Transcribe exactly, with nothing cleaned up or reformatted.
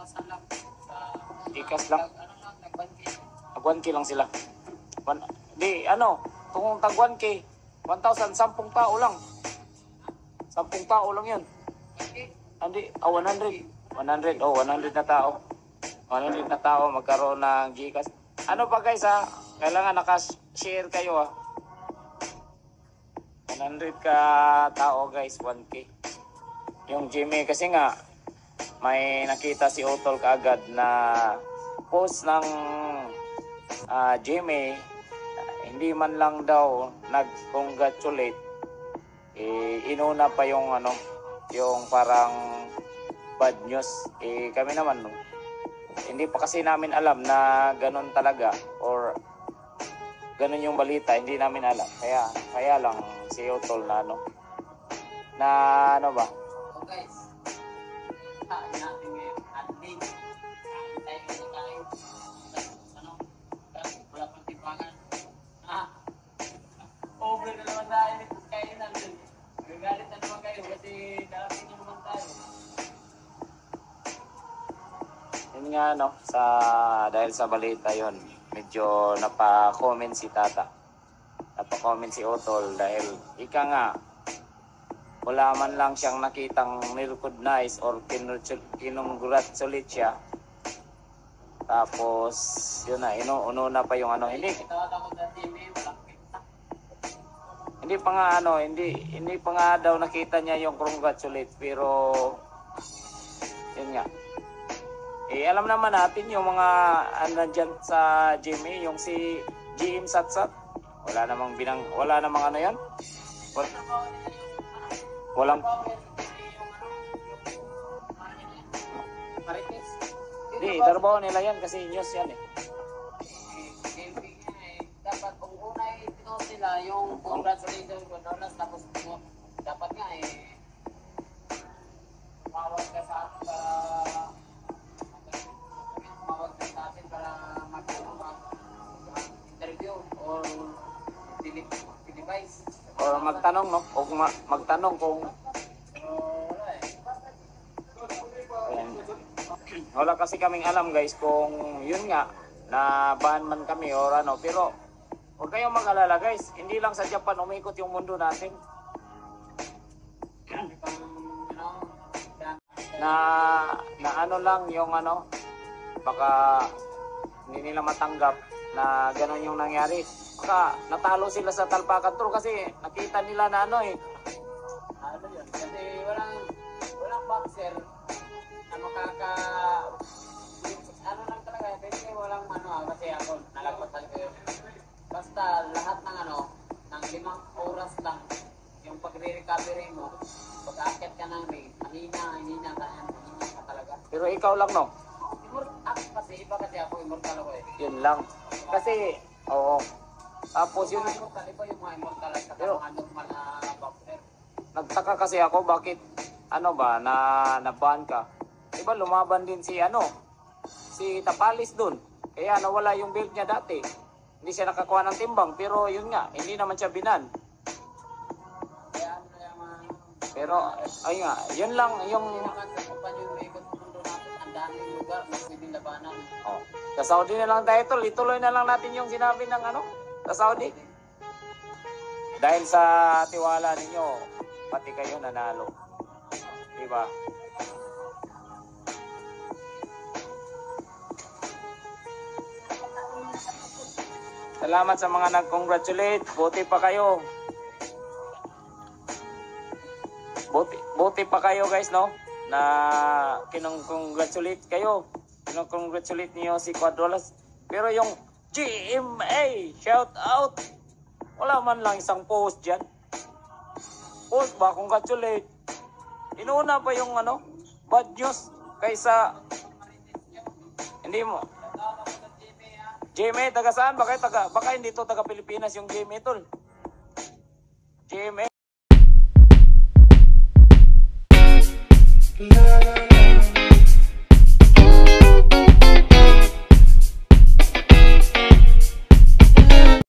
Ikas lang. Tag one K lang sila. One, di, ano, kung tag one K, one thousand, sampung tao lang. Sampung tao lang yun. Hindi, ah, one hundred. one hundred, oh, one hundred na tao. one hundred na tao magkaroon ng Gcash. Ano pa guys ha? Kailangan naka-share kayo ha. one hundred ka tao guys, one K. Yung Jimmy kasi nga, may nakita si Otol kaagad na post ng uh, Jimmy, hindi man lang daw nag-congratulate, eh, inuna pa yung ano, yung parang bad news. Eh, kami naman, no, hindi pa kasi namin alam na ganun talaga or ganun yung balita, hindi namin alam. Kaya, kaya lang si Otol na ano, na ano ba? So guys, tain natin ngayon, ating tayo na tayo. Ano? Wala pang timbangan. Ah, over na naman tayo nito kainan. Gagalit na naman kayo kasi darating na naman tayo. Yun nga no, sa, dahil sa balita yon, medyo napa-comment si Tata. Napa-comment si Otol dahil ika nga, wala man lang siyang nakitang nirecognize or kinongratulate siya. Tapos, yun na, inuuno na pa yung ano, hindi, hindi pa nga ano, hindi, hindi pa nga daw nakita niya yung congratulate, pero, yun nga. Eh, alam naman natin yung mga ano dyan sa Jimmy, yung si G M Satsat. Wala namang binang, wala namang ano yan. Wala, walang, di, trabaho nila yan kasi news yan eh. Dapat kung una eh, pinost nila yung congratulations ko donas, tapos dapat nga eh, mawag ka sa atin para mawag ka sa atin para mag-interview or device. Or magtanong no, o ma magtanong kung ayan. Wala kasi kaming alam guys kung yun nga na ban man kami or ano, pero huwag kayong mag-alala guys, hindi lang sa Japan umikot yung mundo natin. na na ano lang yung ano, baka hindi nila matanggap na gano'n yung nangyari. Baka natalo sila sa Talpakan Tour kasi nakita nila na ano eh. Ano yun? Kasi walang walang boxer na makaka ano lang talaga, kasi walang ano kasi ako nalagpas talaga yun. Basta lahat ng ano, ng limang oras lang yung pagre-recovery mo, pag-aakyat ka ng ring, mahina, mahina ka yan, mahina ka talaga. Pero ikaw lang no? Ako kasi, iba kasi ako, immortal ako eh. Yun lang. Kasi, oo. Tapos yun, Immortal, iba yung mga immortal at saka mga normal na boxer. nagtaka kasi ako bakit, ano ba, na naban ka. Diba lumaban din si ano, si Tapalis dun. Kaya nawala yung belt niya dati. Hindi siya nakakuha ng timbang, pero yun nga, hindi naman siya binan. Kaya ano na yung mga... Pero, ayun nga, yun lang yung... Hindi naman sa kumpanya yung ikot mundo natin, ang daming lugar na pwedeng labanan. Oh, sa Saudi na lang tayo tol, ituloy na lang natin yung sinabi ng ano, sa Saudi. Dahil sa tiwala ninyo, pati kayo nanalo. Diba? Salamat sa mga nag-congratulate. Buti pa kayo. Buti, buti pa kayo guys, no? Na kinong-congratulate kayo. Kinong-congratulate niyo si Quadrolas. Pero yung G M A, shout out. Wala man lang isang post dyan. Post ba, congratulate. Inuuna pa yung ano, bad news kaysa hindi mo. G M A, taga saan? Baka, taga, baka hindi to taga Pilipinas yung G M A tol. G M A.